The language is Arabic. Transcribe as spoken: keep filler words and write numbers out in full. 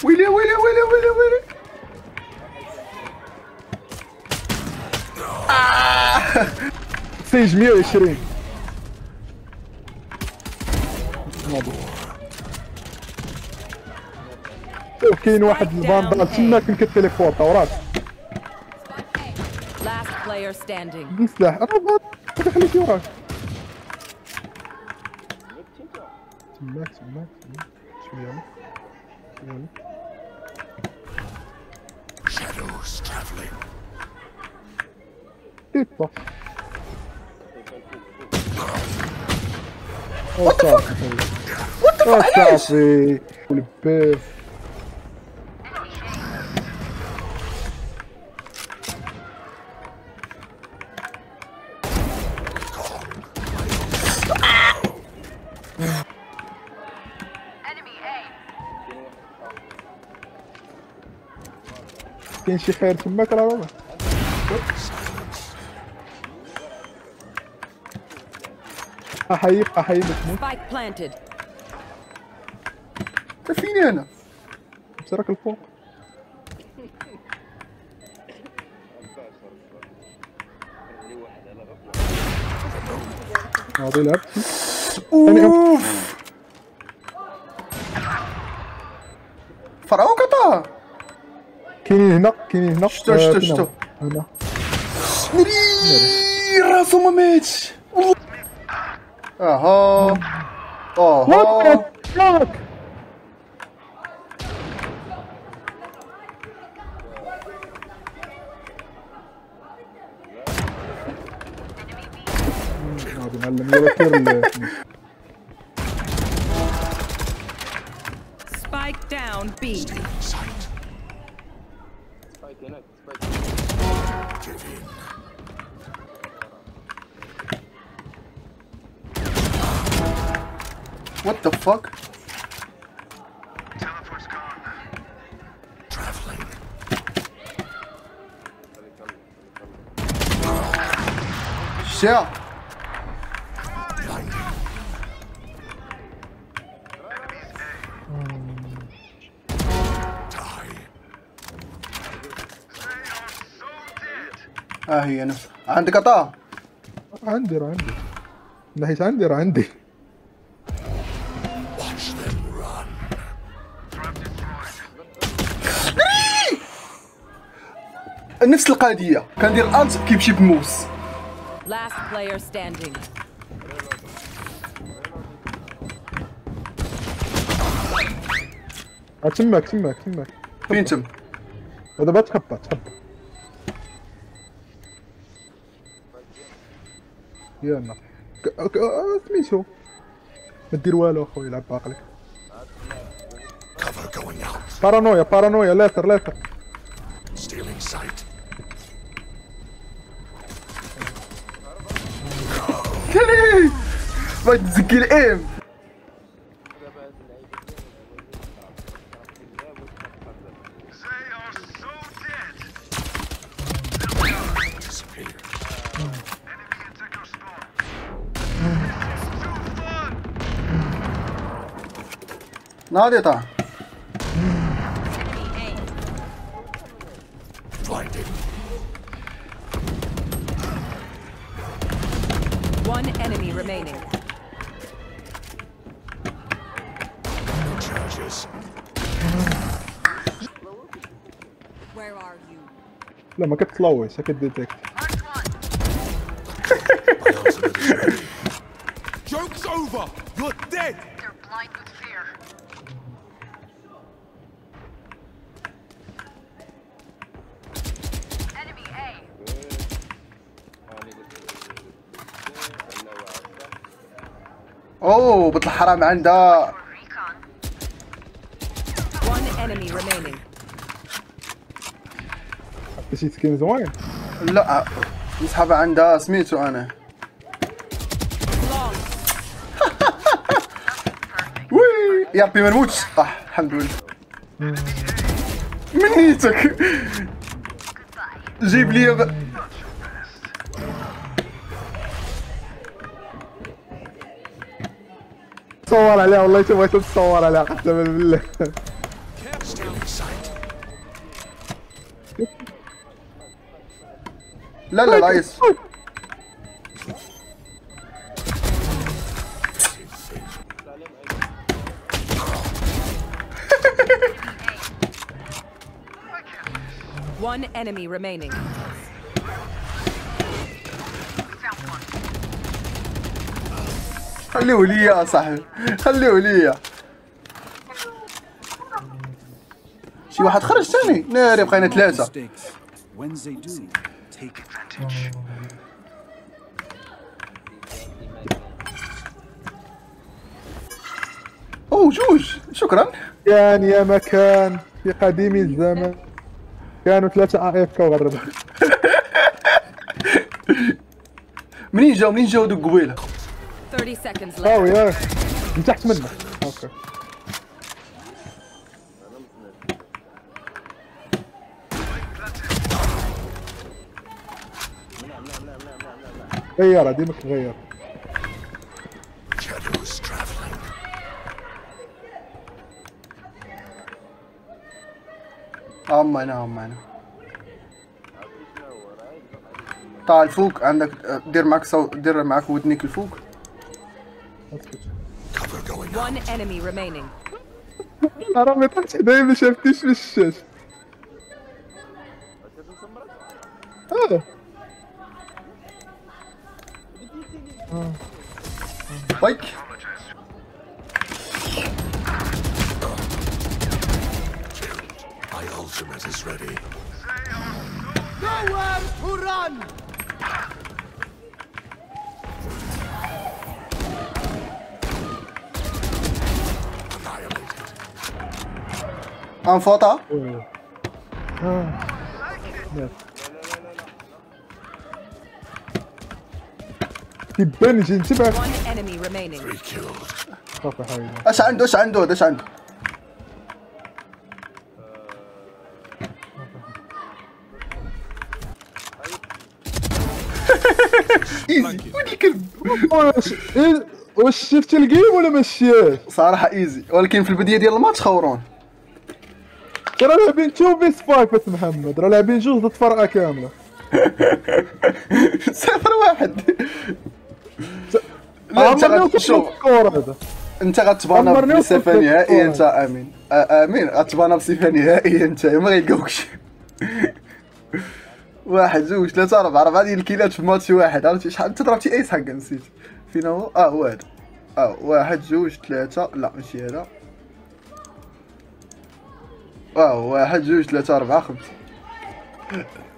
ويلي ويلي ويلي ويلي ويلي. آه. سيج مية وعشرين. شوف كاين واحد الفاندال تما كان كتليبورتا وراك. سلاح انا ما خليتي وراك. تماك تماك تماك شويه شويه. Shadows traveling. تيبا. What the fuck? What the fuck? علاش؟ والبيف. كاين شي خير تماك راه والله. احييك احييك تموت. فيني انا؟ مسرك الفوق. هادي لعبت. اوف فرعون قطع. كاينين هنا كاينين هنا. شتو شتو شتو هنا. ناري راسو ما ماتش والله. اها اها ياك هذا معلم يلا كير. Spike down B. What the fuck? Teleport's gone. Traveling. Shit. ها هي نفسها. عندك قطع؟ عندي راه عندي. من حيث عندي راه عندي. نفس القضية كندير الت كيمشي بموس. Last player standing. تماك تماك تماك. فين تم؟ ودابا تخبى تخبى. يانا سميتو ما دير والو اخويا لعب باقلك. بارانويا بارانويا لاتر لاتر. Stealing sight. كلي بغيت تزكي الايم. ناضي طا. One enemy remaining. Charges. Where are you? لا ما كتطلوش كديتيكت. Joke's over. You're dead. They're blind with fear. Enemy A. اوه بنت الحرام عندها. Recon. One enemy remaining. شي سكين زوين. لا نسحبها عندها سميتو انا. وي يا ربي ما نموتش. اه الحمد لله. منيتك جيب لي ب... تصور عليها والله، تبغي تتصور عليها قسما بالله. Stealing sight. لا لا لا يس. One enemy remaining. خليه لي يا صاحبي، خليه لي. شي واحد خرج ثاني، ناري بقينا ثلاثة. اوه جوج، شكرا. كان يا مكان في قديم الزمن كانوا ثلاثة اي اف كا وغربوا. منين جاو منين جاو دوك قبيله؟ thirty seconds left. او يا من تحت منه. اوكي غير ديمك غير. Shadows traveling. هم انا هم انا. تعال فوق عندك، دير معك صو... دير معك ودنيك الفوق. Cover going One out. enemy remaining. راه ما طلعتش دايما ما شافتيش في الشاشه. اه بايك. My ultimate is ready. Annihilated. انفوطا. اه ناس كيبان يجي نتبعك. One enemy remaining. Three killed. صافي حبيبي. اش عنده اش عنده اش عنده؟ ايزي ولد الكلب. واش إيه؟ واش شفتي الجيم ولا ما شفتيهاش؟ صراحة ايزي، ولكن في البداية ديال الماتش خورون. ترى لاعبين تو بيس فايف بس محمد، راه لاعبين جوج ضد فرقة كاملة. صفر واحد. لا انت عمرني غتشوف، وصلت السكور هذا. انت غتبانا عمرني بصفة وصلت نهائية للسكور. انت امين. آه، امين غتبانا بصفة نهائية انت ما غيلقاوكش. واحد جوج ثلاثة أربعة أربعة ديال الكيلات في ماتش واحد، عرفتي شحال أنت ضربتي أيس حقا نسيت. فين هو؟ اه هو هذا. اه واحد جوج ثلاثة، لا ماشي هذا. اه واحد جوج ثلاثة أربعة خمسة.